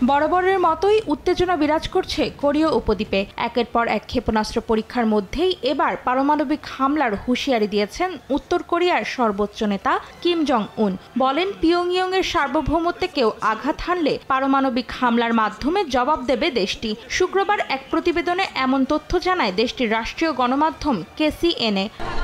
বরাবরের মতোই উত্তেজনা বিরাজ করছে কোরীয় উপদ্বীপে। একের পর এক ক্ষেপণাস্ত্র পরীক্ষার মধ্যেই এবার পারমাণবিক হামলার হুঁশিয়ারি দিয়েছেন উত্তর কোরিয়ার সর্বোচ্চ নেতা কিম জং উন। বলেন, পিয়ংইয়ং এর সার্বভৌমত্বে কেউ আঘাত হানলে পারমাণবিক হামলার মাধ্যমে জবাব দেবে দেশটি। শুক্রবার এক প্রতিবেদনে এমন তথ্য জানায় দেশটির রাষ্ট্রীয় গণমাধ্যম KCNA।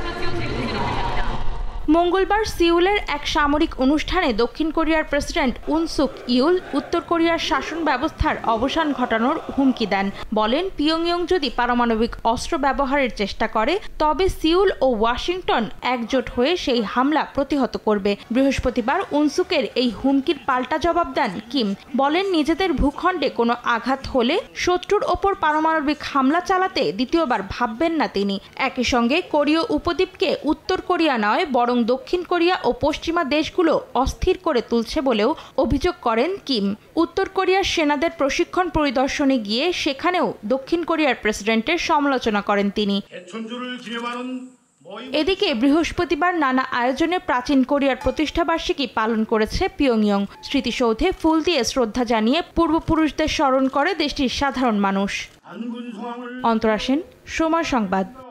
মঙ্গলবার সিউলের এক সামরিক অনুষ্ঠানে দক্ষিণ কোরিয়ার প্রেসিডেন্ট উন সুক ইউল উত্তর কোরিয়ার শাসন ব্যবস্থার অবসান ঘটানোর হুমকি দেন। বলেন, পিয়ংইয়ং যদি পারমাণবিক অস্ত্র ব্যবহারের চেষ্টা করে তবে সিউল ও ওয়াশিংটন একজোট হয়ে সেই হামলা প্রতিহত করবে। বৃহস্পতিবার উনসুকের এই হুমকির পাল্টা জবাব দেন কিম। বলেন, নিজেদের ভূখণ্ডে কোনো আঘাত হলে শত্রুর ওপর পারমাণবিক হামলা চালাতে দ্বিতীয়বার ভাববেন না তিনি। একই সঙ্গে কোরীয় উপদ্বীপকে উত্তর কোরিয়া নয় বরং দক্ষিণ কোরিয়া ও পশ্চিমা দেশগুলো অস্থির করে তুলছে বলেও অভিযোগ করেন কিম। উত্তর কোরিয়ার সেনাদের প্রশিক্ষণ পরিদর্শনে গিয়ে সেখানেও দক্ষিণ কোরিয়ার প্রেসিডেন্টের সমালোচনা করেন তিনি। এদিকে বৃহস্পতিবার নানা আয়োজনে প্রাচীন কোরিয়ার প্রতিষ্ঠাবার্ষিকী পালন করেছে পিয়ংইয়ং। স্মৃতিসৌধে ফুল দিয়ে শ্রদ্ধা জানিয়ে পূর্বপুরুষদের স্মরণ করে দেশটির সাধারণ মানুষ। অন্তরা সেন, সময় সংবাদ।